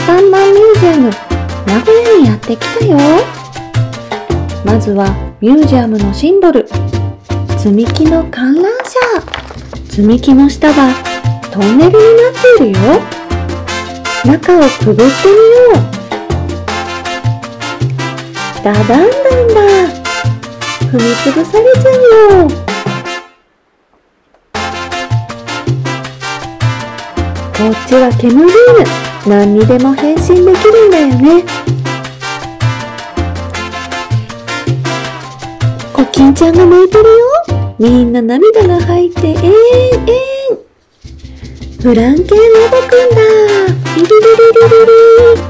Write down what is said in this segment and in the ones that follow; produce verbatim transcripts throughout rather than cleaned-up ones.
パンマンミュージアム名古屋にやってきたよ。まずはミュージアムのシンボル、積み木の観覧車。積み木の下がトンネルになっているよ。中をくぐってみよう。ダダンダンだ。踏みつぶされちゃうよ。こっちはケムリーヌ。何にでも変身できるんだよね。コキンちゃんが泣いてるよ。みんな涙が入ってえーんえーん。フランケンロボくんだ。リリリリリリリ。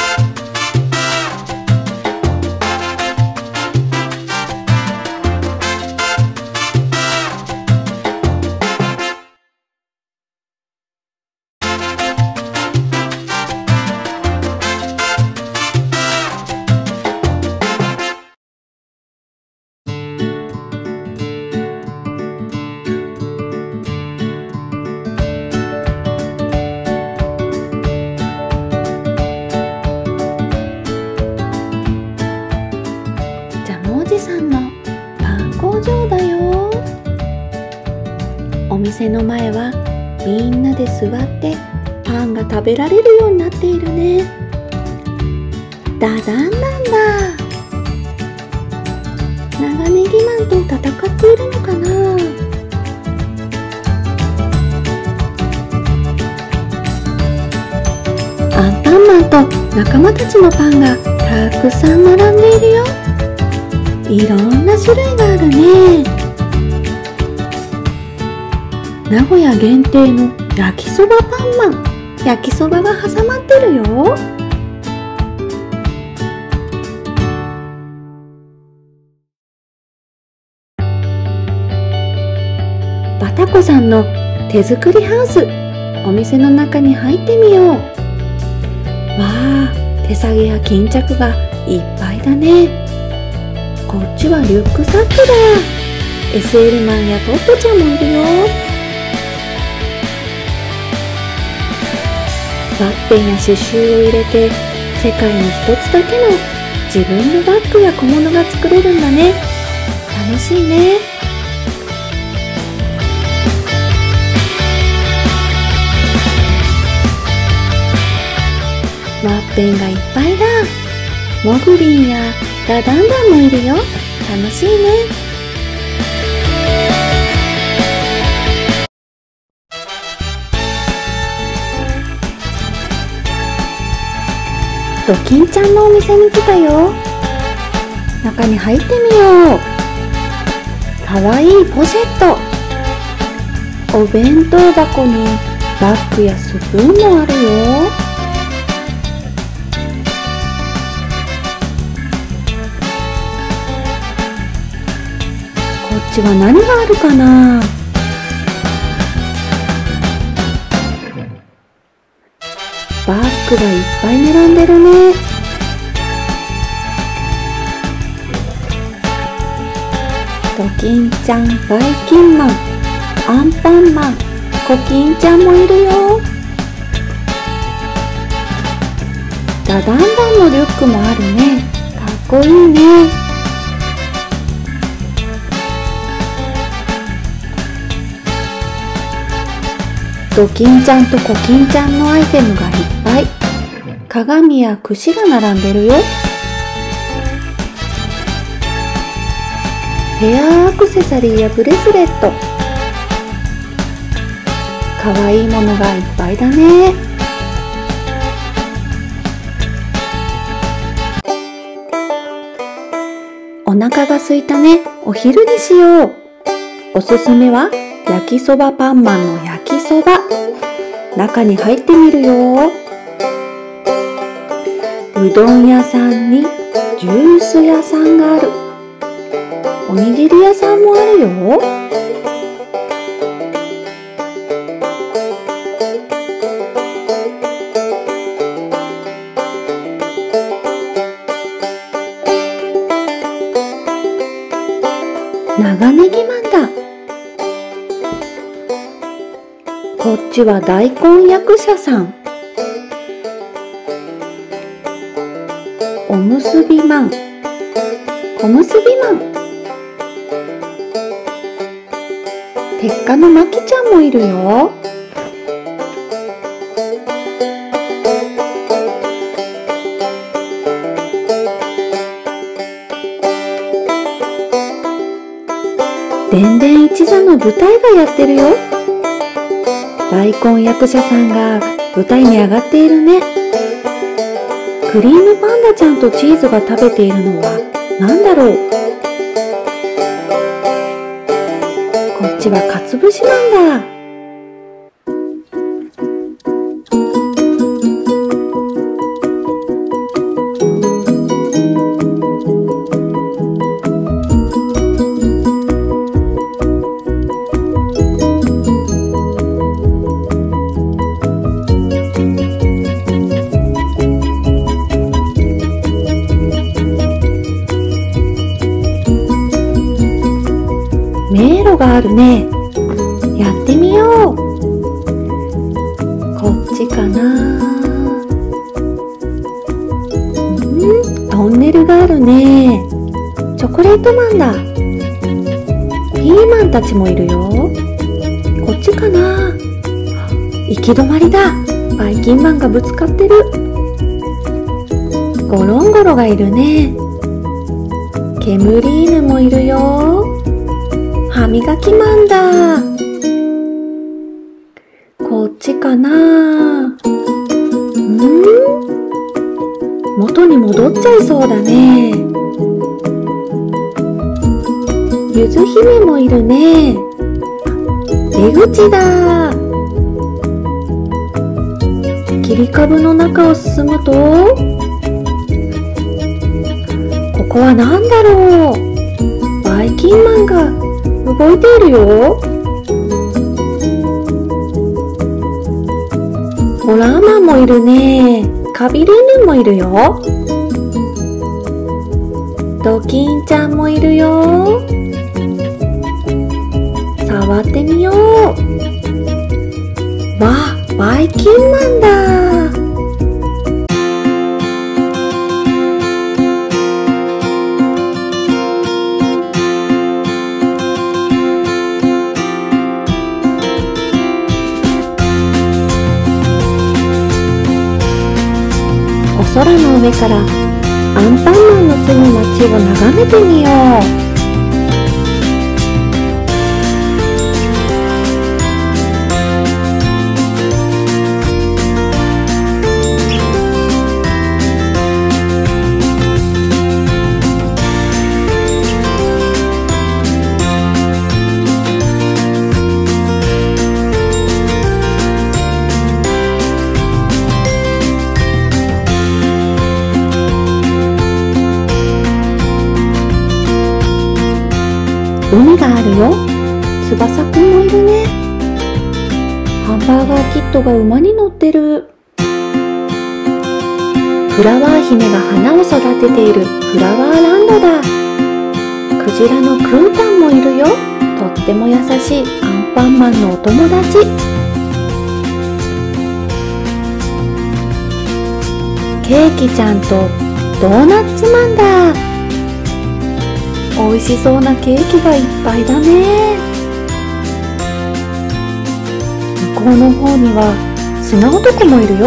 お店の前はみんなで座ってパンが食べられるようになっているね。ダダンなんだ。長ネギマンと戦っているのかな。アンパンマンと仲間たちのパンがたくさん並んでいるよ。いろんな種類があるね。名古屋限定の焼きそばパンマン。焼きそばが挟まってるよ。バタコさんの手作りハウス。お店の中に入ってみよう。わあ、手提げや巾着がいっぱいだね。こっちはリュックサックだ。エスエル マンやトットちゃんもいるよ。ワッペンや刺繍を入れて世界に一つだけの自分のバッグや小物が作れるんだね。楽しいね。ワッペンがいっぱいだ。モグリンやダダンダンもいるよ。楽しいね。ドキンちゃんのお店に来たよ。中に入ってみよう。かわいいポシェット。お弁当箱にバッグやスプーンもあるよ。こっちは何があるかな。バッグがいっぱい並んでるね。ドキンちゃん、バイキンマン、アンパンマン、コキンちゃんもいるよ。ダダンダンのリュックもあるね。かっこいいね。ドキンちゃんとコキンちゃんのアイテムがいっぱい。鏡や櫛が並んでるよ。ヘアアクセサリーやブレスレット。かわいいものがいっぱいだね。お腹が空いたね。お昼にしよう。おすすめは焼きそばパンマンの焼きそば。中に入ってみるよ。うどん屋さんにジュース屋さんがある。おにぎり屋さんもあるよ。長ネギマンだ。こっちは大根役者さん。 おむすびマン、小結びマン。鉄火のまきちゃんもいるよ。でんでん一座の舞台がやってるよ。大根役者さんが舞台に上がっているね。クリームパンダちゃんとチーズが食べているのは何だろう。こっちはかつぶしなんだ。迷路があるね。やってみよう。こっちかな。うん、トンネルがあるね。チョコレートマンだ。ピーマンたちもいるよ。こっちかな。行き止まりだ。バイキンマンがぶつかってる。ゴロンゴロがいるね。ケムリーヌもいるよ。歯磨きマンだ。こっちかな。ん？元に戻っちゃいそうだね。ゆず姫もいるね。出口だ。切り株の中を進むと、ここは何だろう。バイキンマンが動いているよ。ホラーマンもいるね。カビリーヌもいるよ。ドキンちゃんもいるよ。触ってみよう。わあ、バイキンマンだ。お空の上からアンパンマンの住む街を眺めてみよう。海があるよ。翼くんもいるね。ハンバーガーキットが馬に乗ってる。フラワー姫が花を育てているフラワーランドだ。クジラのクータンもいるよ。とっても優しいアンパンマンのお友達。ケーキちゃんとドーナツマンだ。おいしそうなケーキがいっぱいだね。向こうの方には砂男もいるよ。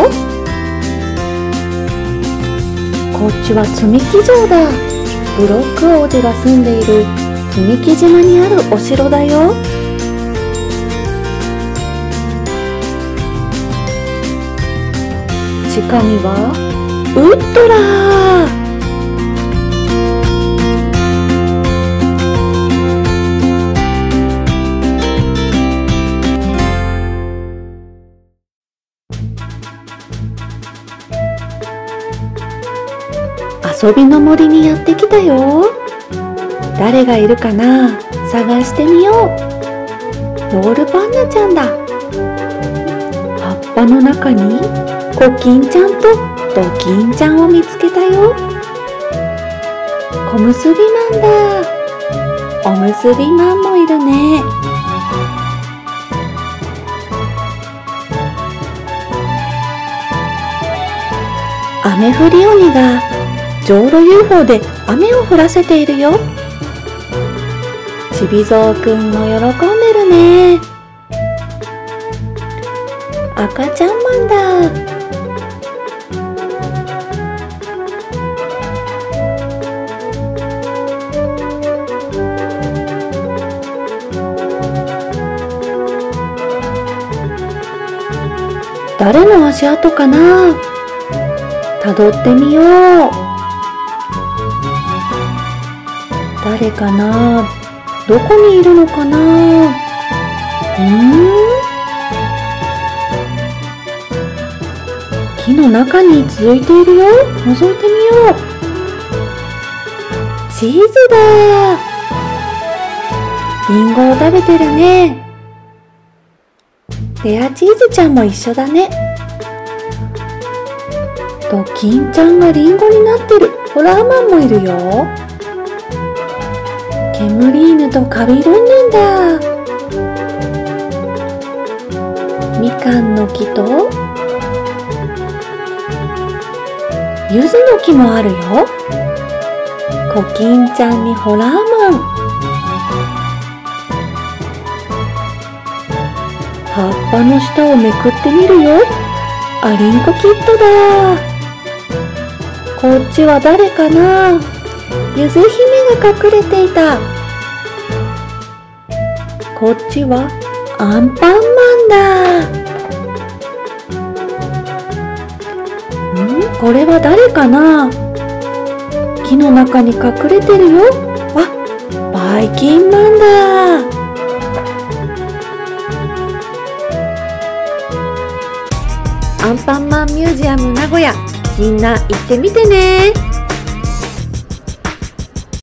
こっちは積み木城だ。ブロック王子が住んでいる積み木島にあるお城だよ。地下にはウッドラー。遊びの森にやってきたよ。誰がいるかな？探してみよう。ボールパンダちゃんだ。葉っぱの中にコキンちゃんとドキンちゃんを見つけたよ。小結びマンだ。おむすびマンもいるね。雨降り鬼がじょうろ ユーフォー で雨を降らせているよ。ちびぞうくんも喜んでるね。赤ちゃんマンだ。誰の足跡かな？たどってみよう。誰かな？どこにいるのかな？うーん？木の中に続いているよ。覗いてみよう。チーズだ。リンゴを食べてるね。レアチーズちゃんも一緒だね。ドキンちゃんがリンゴになってる。ホラーマンもいるよ。ケムリーヌとカビルンルンだ。みかんの木と柚子の木もあるよ。コキンちゃんにホラーマン。葉っぱの下をめくってみるよ。あ、リンコキットだ。こっちは誰かな？ゆず姫が隠れていた。こっちはアンパンマンだ。ん？これは誰かな？木の中に隠れてるよ。あ、バイキンマンだ。アンパンマンミュージアム名古屋、みんな行ってみてね。